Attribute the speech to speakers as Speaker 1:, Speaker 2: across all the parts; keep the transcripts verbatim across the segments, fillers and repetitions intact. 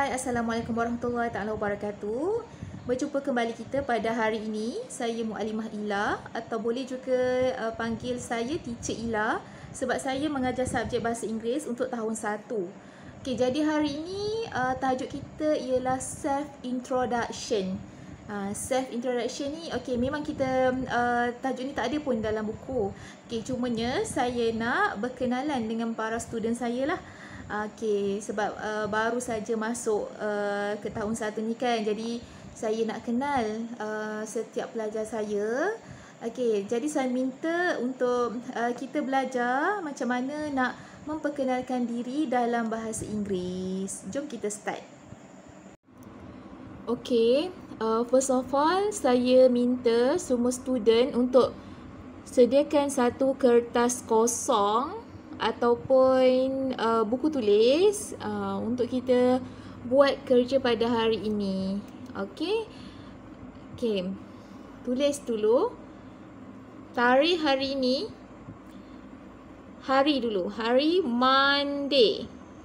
Speaker 1: Hai, Assalamualaikum warahmatullahi taala wabarakatuh. Berjumpa kembali kita pada hari ini. Saya Muallimah Ila atau boleh juga uh, panggil saya Teacher Ila sebab saya mengajar subjek Bahasa Inggeris untuk tahun satu. Okey, jadi hari ini uh, tajuk kita ialah self introduction. Uh, self introduction ni okey, memang kita uh, tajuk ni tak ada pun dalam buku. Okey, cumanya saya nak berkenalan dengan para student saya lah. Okey, sebab uh, baru saja masuk uh, ke tahun satu ni kan. Jadi saya nak kenal uh, setiap pelajar saya. Okey, jadi saya minta untuk uh, kita belajar macam mana nak memperkenalkan diri dalam bahasa Inggeris. Jom kita start. Okey, uh, first of all saya minta semua student untuk sediakan satu kertas kosong ataupun uh, buku tulis uh, untuk kita buat kerja pada hari ini. Okey. Okey. Tulis dulu tarikh hari ini. Hari dulu. Hari Monday.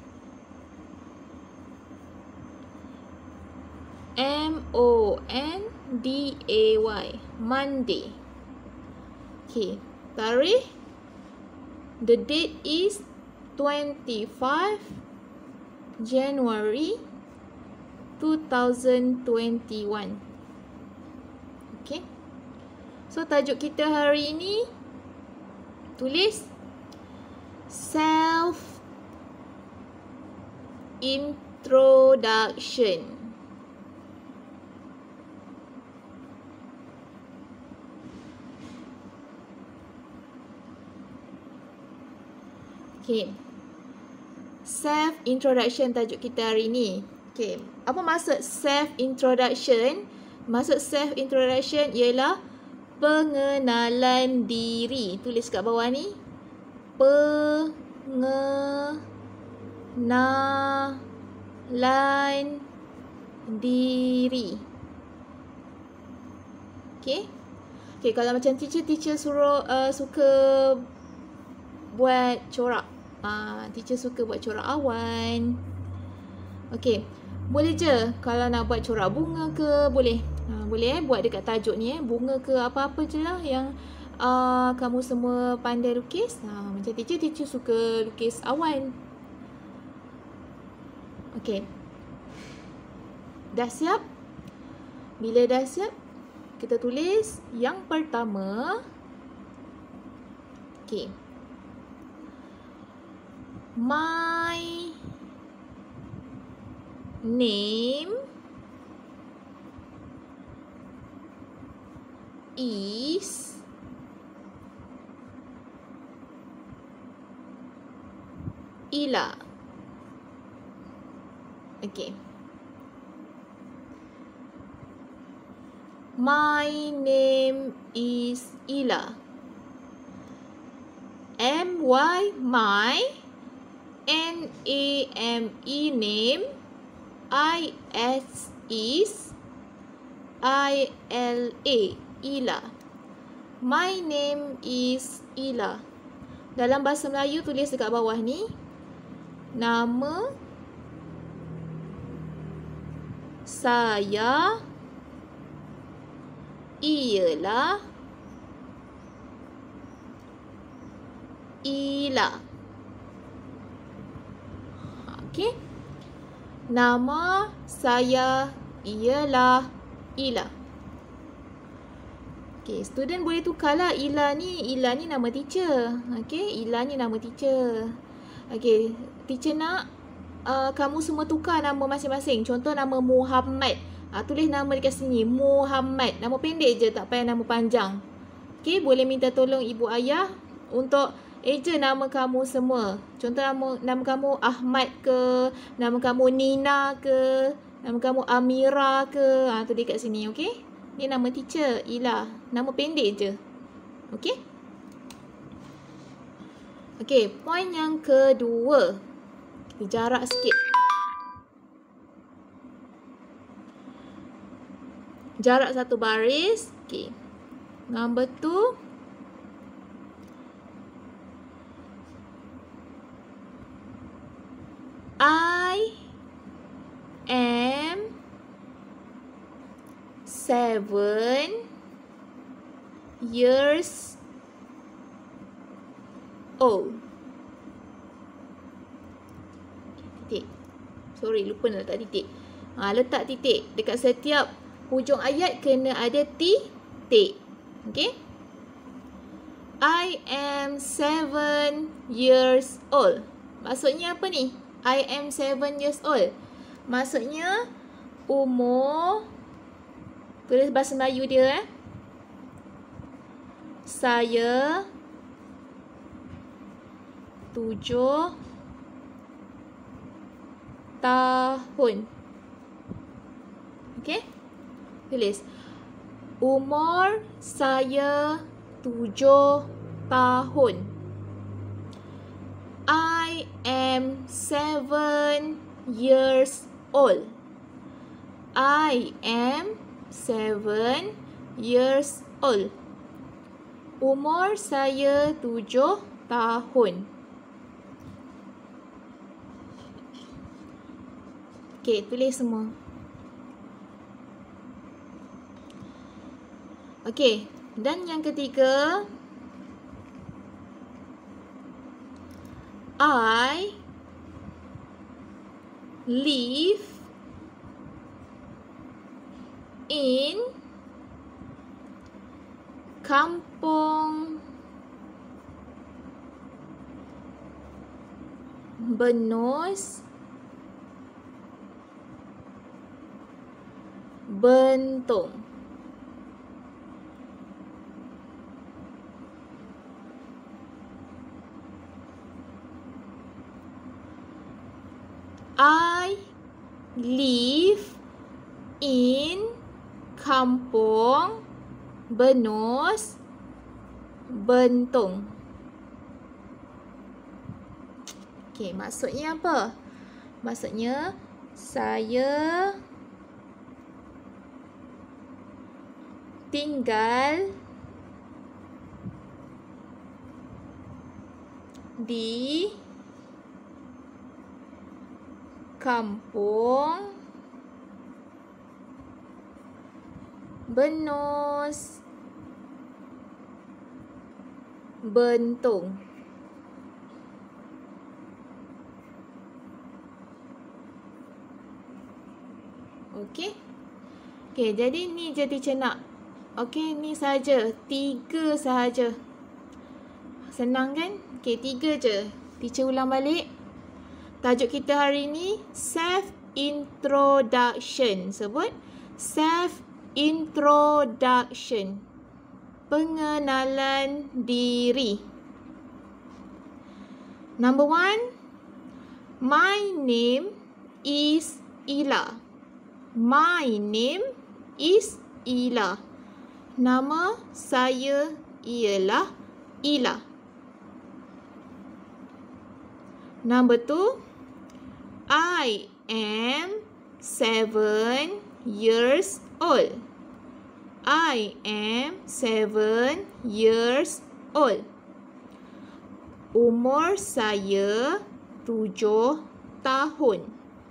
Speaker 1: M O N D A Y. Monday. Okey. Tarikh. The date is twenty-fifth January two thousand twenty-one. Okay. So tajuk kita hari ini tulis self introduction. Okay. Self introduction tajuk kita hari ni. Okay. Apa maksud self introduction? Maksud self introduction ialah pengenalan diri. Tulis kat bawah ni. Pengenalan diri. Okay. Okay, kalau macam teacher-teacher suruh uh, suka buat corak. Ah, teacher suka buat corak awan. Okey, boleh je kalau nak buat corak bunga ke, boleh. Ha, boleh eh buat dekat tajuk ni eh, bunga ke apa-apa je lah yang uh, kamu semua pandai lukis. Ha, macam teacher teacher suka lukis awan. Okey. Dah siap? Bila dah siap, kita tulis yang pertama. Okey. My name is Ila. Okay. My name is Ila. M Y my N A M E name. I S is I L A Ila. My name is Ila. Dalam bahasa Melayu tulis dekat bawah ni. Nama saya ialah Ila. Okey. Nama saya ialah Ila. Okey, student boleh tukarlah Ila ni, Ila ni nama teacher. Okey, Ila ni nama teacher. Okey, teacher nak uh, kamu semua tukar nama masing-masing. Contoh nama Muhammad. Uh, tulis nama dekat sini, Muhammad. Nama pendek je, tak payah nama panjang. Okey, boleh minta tolong ibu ayah untuk eja nama kamu semua. Contoh nama nama kamu Ahmad ke, nama kamu Nina ke, nama kamu Amira ke. Ha, tulis kat sini, okey? Ni nama teacher, Ila. Nama pendek je. Okey? Okey, poin yang kedua. Kita jarak sikit. Jarak satu baris. Okey. Number two. I seven years old. Titik. Sorry, lupa nak letak titik. Ha, letak titik. Dekat setiap hujung ayat kena ada titik. Okay. I am seven years old. Maksudnya apa ni? I am seven years old. Maksudnya umur, tulis bahasa Melayu dia eh. Saya tujuh tahun. Okay? Tulis. Umur saya tujuh tahun. I am seven years old. I am seven years old. Umur saya tujuh tahun. Okey, tulis semua. Okey, dan yang ketiga, I live in kampung Benus Bentong. I live in kampung Benus Bentong. Okey, maksudnya apa? Maksudnya saya tinggal di kampung Benus Bentong. Okey. Okey, jadi ni jadi cenak. Okey, ni saja. Tiga sahaja. Senang kan? Okey, tiga je. Teacher ulang balik. Tajuk kita hari ni self-introduction. Sebut self-introduction. Pengenalan diri. Number one. My name is Ila. My name is Ila. Nama saya ialah Ila. Number two. I am seven years old. I am seven years old. Umur saya tujuh tahun.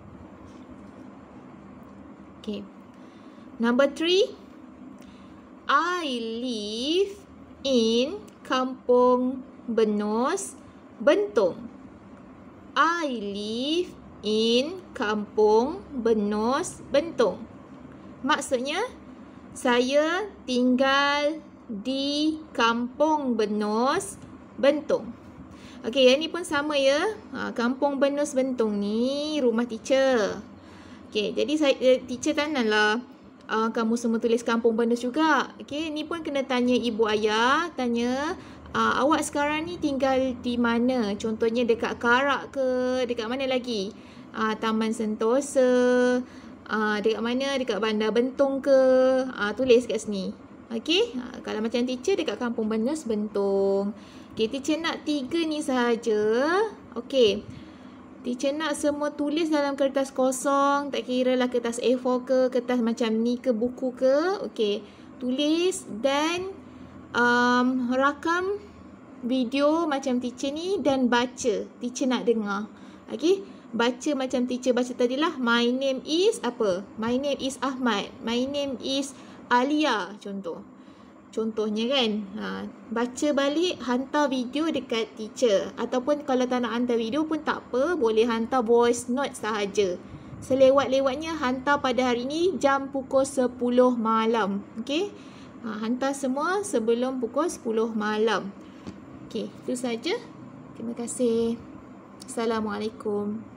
Speaker 1: Okay. Number three. I live in kampung Benus Bentong. I live in kampung Benus Bentong. Maksudnya, saya tinggal di kampung Benus Bentong. Okey, yang ni pun sama ya. Ha, kampung Benus Bentong ni rumah teacher. Okey, jadi saya teacher tanyalah uh, kamu semua tulis kampung Benus juga. Okey, ni pun kena tanya ibu ayah, tanya uh, awak sekarang ni tinggal di mana? Contohnya dekat Karak ke, dekat mana lagi? Uh, Taman Sentosa, uh, dekat mana? Dekat Bandar Bentong ke? Uh, tulis kat sini. Okey, uh, kalau macam teacher dekat kampung Benus Bentong. Okey, teacher nak tiga ni sahaja. Okey. Teacher nak semua tulis dalam kertas kosong, tak kira lah kertas A four ke, kertas macam ni ke, buku ke. Okey, tulis dan um, rakam video macam teacher ni dan baca. Teacher nak dengar. Okey, baca macam teacher baca tadilah. My name is apa? My name is Ahmad. My name is Alia contoh. Contohnya kan, ha, baca balik, hantar video dekat teacher. Ataupun kalau tak nak hantar video pun tak apa, boleh hantar voice note sahaja. Selewat-lewatnya hantar pada hari ni jam pukul sepuluh malam. Okey, ha, hantar semua sebelum pukul sepuluh malam. Okey, itu saja. Terima kasih. Assalamualaikum.